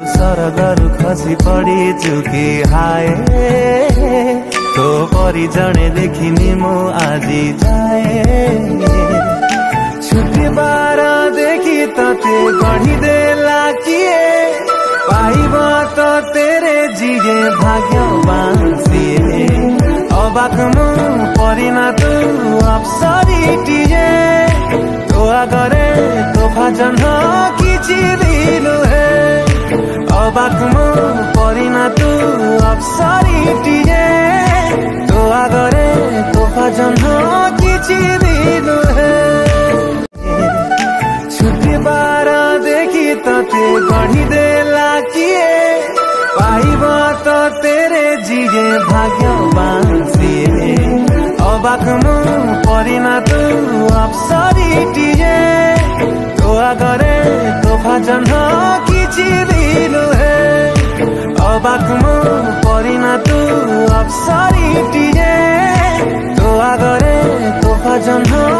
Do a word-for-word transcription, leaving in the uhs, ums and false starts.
सरगरु खसी पड़ी चुकी हाय तो परी जने देखिनी मो आजी जाए छुट्टी बार देखी तते गढ़ी देला किए पाइब तो तेरे जिगे भाग्यवान सिए अबाक मु परिना तू अप्सरी टिए तो आगरे तो भजन किछि दिनु हे अबाक मु परिना तू अप्सरी टिए तो आगरे तो भजन किछि दिनु हे छुट्टी बार देखी तते गढ़ी देला किए पाइब तो तेरे जिगे भाग्यवान सिए अबाक मु परिना तू अप्सरी टिए तो आगरे तो भजन किछि दिनु हे अबाक मु परिना तू अप्सरी टिए तो आगरे तो भजन